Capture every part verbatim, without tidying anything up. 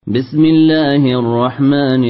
بسم الله الرحمن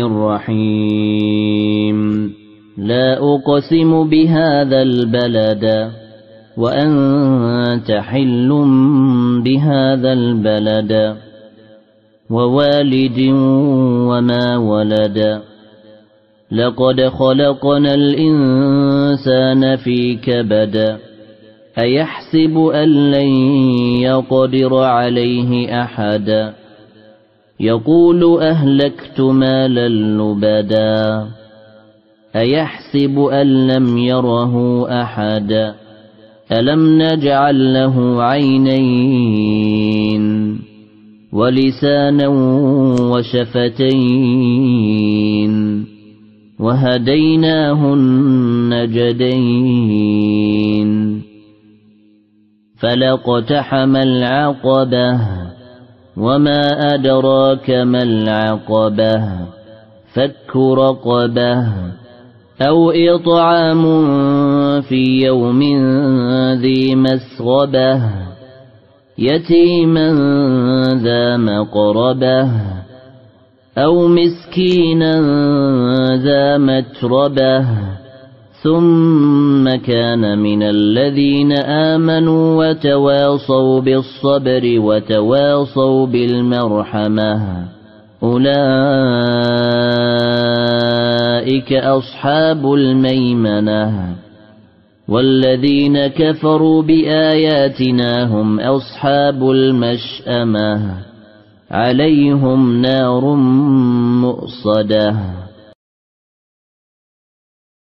الرحيم لا أقسم بهذا البلد وأنت حل بهذا البلد ووالد وما ولد لقد خلقنا الإنسان في كبد أيحسب أن لن يقدر عليه أحد يقول أهلكت مالا لبدا أيحسب أن لم يره أحد ألم نجعل له عينين ولسانا وشفتين وهديناه النجدين فلاقتحم العقبة وما أدراك ما العقبة فك رقبة أو إطعام في يوم ذي مسغبة يتيما ذا مقربة أو مسكينا ذا متربة ثم كان من الذين آمنوا وتواصوا بالصبر وتواصوا بالمرحمة أولئك أصحاب الميمنة والذين كفروا بآياتنا هم أصحاب المشأمة عليهم نار مؤصدة